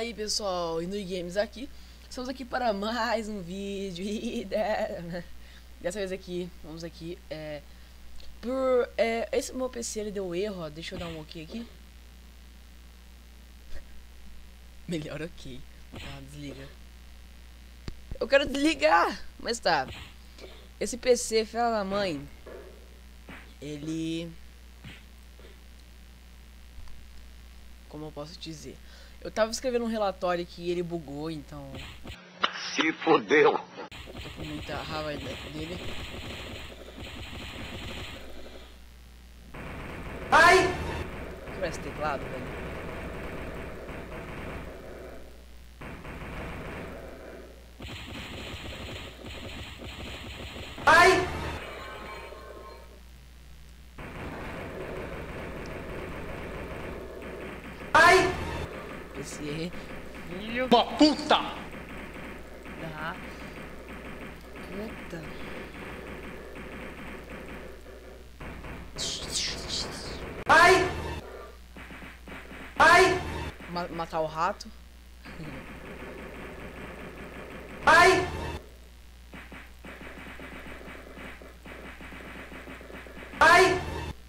Fala aí pessoal, Inui Games aqui. Estamos aqui para mais um vídeo e dessa vez aqui, vamos aqui, esse meu PC ele deu erro, ó. Deixa eu dar um ok aqui. Melhor ok. Tá, desliga. Eu quero desligar, mas tá. Esse PC, filha da mãe, ele... Como eu posso dizer? Eu tava escrevendo um relatório que ele bugou, então... Se fodeu! Tô com muita raiva dele. Ai! Quebrar esse teclado, velho. Ai! Ai! Esse filho Uma puta! da puta. Ai! Ai! Matar o rato. Ai! Ai!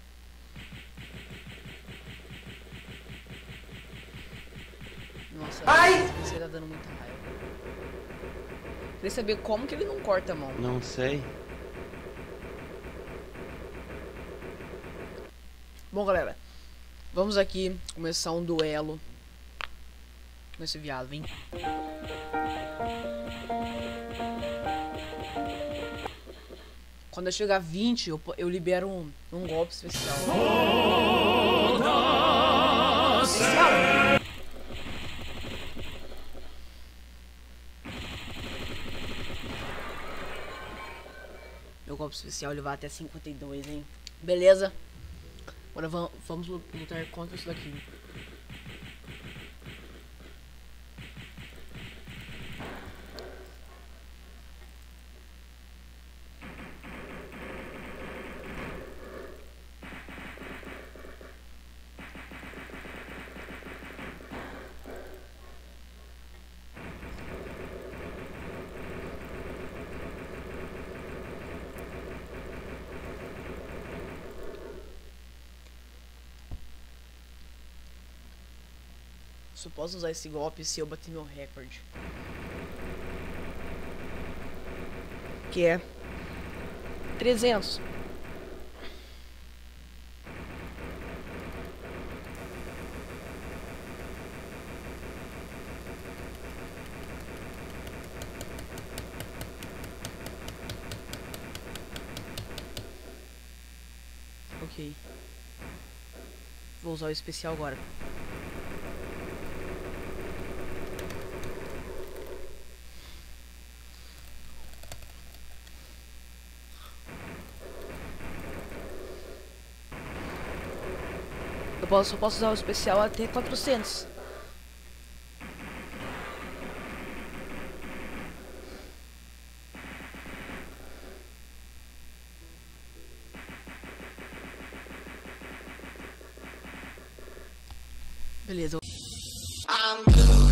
Nossa, Ai! você tá dando muita raiva. Queria saber como que ele não corta a mão. Não sei. Bom, galera, vamos aqui começar um duelo com esse viado, vem. Quando eu chegar a 20, eu libero um golpe especial. Especial! Meu golpe especial ele vai até 52, hein? Beleza? Agora vamos lutar contra isso daqui. Só posso usar esse golpe se eu bater meu recorde. Que é 300. Ok. Vou usar o especial agora. Eu só posso usar o especial até 400. Beleza.